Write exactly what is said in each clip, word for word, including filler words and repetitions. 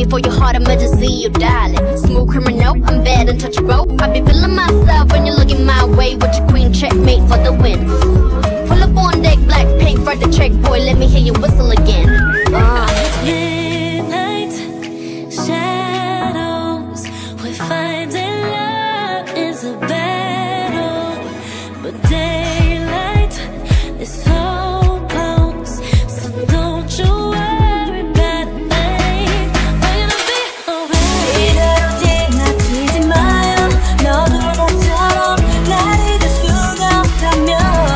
for your heart emergency, you darling. Smooth criminal, I'm bad, untouchable. I be feeling myself when you're looking my way. With your queen checkmate for the win. Pull up on deck, BLACKPINK for the check, boy. Let me hear you whistle again. Uh. Midnight shadows, we're finding love is a battle, but daylight is so close. So don't you worry about a thing. We're gonna be alright. 이대로 지나치지 마요. 너도 나처럼 날 잊을 수가 없다면.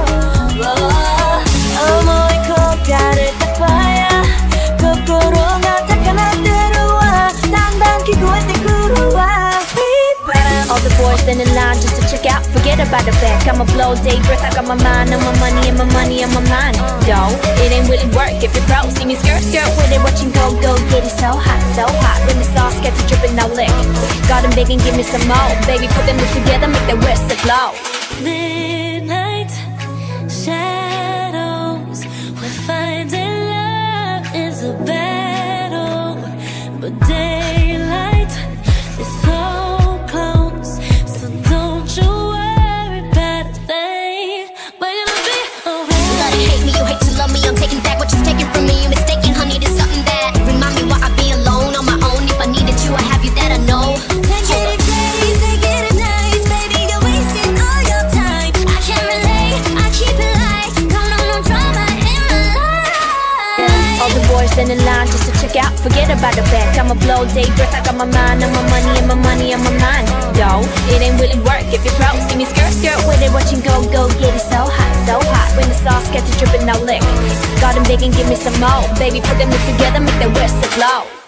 All the boys stand in line just to check out. Forget about the back. I'ma blow day breath. I got my mind on my money and my money on my mind. Yo, it ain't really work if you're broke. See me skirt skirt with it, watching go go get it so hot, so hot. When the sauce gets dripping, now lick. Got them begging, give me some more. Baby, put them together, make that whistle blow. Midnight shadows, we're finding love is a battle, but daylight is so. Stand in line just to check out. Forget about the back. I'ma blow day breath. I got my mind on my money and my money on my mind. Yo, it ain't really work if you're broke. See me skirt skirt with it, watching go go get it so hot, so hot. When the sauce gets dripping, now lick. Got them begging, give me some more. Baby, put them together, make that whistle blow.